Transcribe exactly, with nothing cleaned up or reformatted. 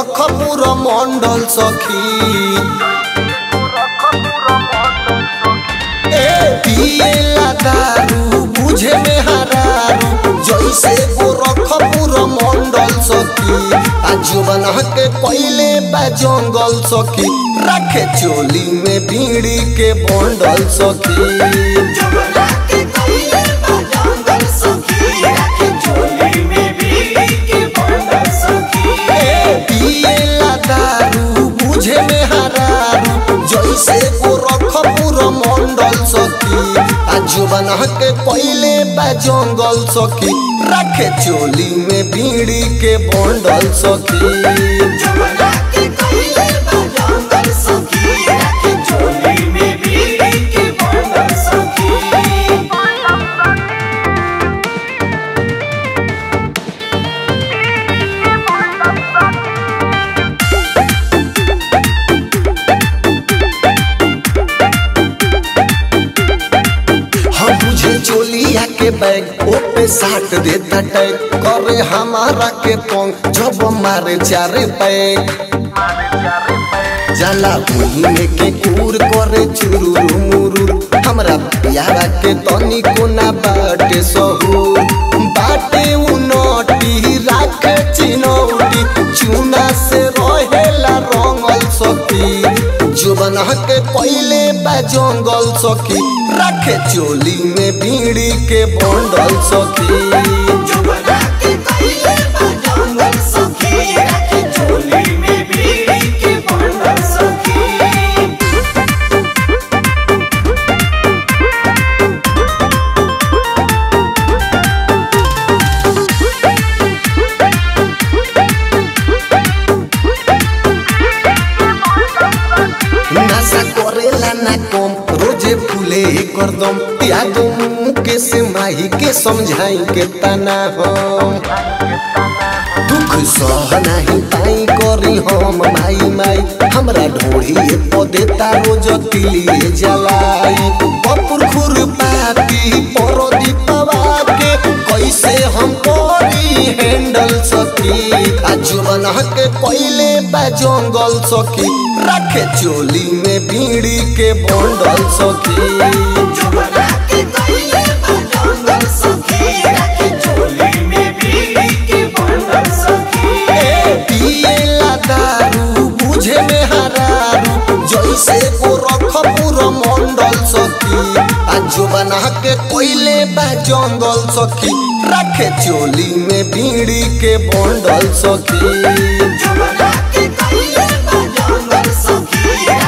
गोरखपुर मंडल सखी पिएला दारू बुझे में हरारू जैसे गोरखपुर मंडल सखी आज बना के पहले बा जंगल सखी रखे चोली में बीड़ी के बंडल सखी पिएला दारू बुझे में हरारू जैसे गोरखपुर मंडल सखी आज बना के पहले बा जंगल सखी रखे चोली में बीड़ी के बंडल सखी चोलिया के बैग ओ पे साट देता टैग करे हमारा के पंख जब मारे चारे पैग जाला महीने के कूर करे चुरुरु मुरुर हमरा प्यारा के तनी कोना बाटे सहूर बाटे उनटी राखे चिनौटी चूना से रहेला रंगल सखी जो बना के पहले बा जंगल सखी रखे चोली में बीड़ी के बंडल सखी जो बना के पहले बा जंगल सखी रखे चोली में बीड़ी के बंडल सखी नशा करेला ना कम रोजे फूले करदम यादों के से माही के समझाई के तना हम दुख सह नहीं पाई करी हम माई माई हमरा ढोड़ी पदेता रोज तिलिए जलाई बपुर खुर पाती परो दीपवा के कैसे हम करी हैंडल सखी आज बना के पहले बा जंगल सखी रखे चोली में बीड़ी के बंडल सखी जो बना के पहले बा जंगल सखी रखे चोली में बीड़ी के बंडल सखी पिएला दारू बुझे में हरारू जैसे गोरखपुर मंडल सखी आज बना के पहले बा जंगल सखी रखे चोली में बीड़ी के बंडल सखी जो बना के पहले बा जंगल सखी।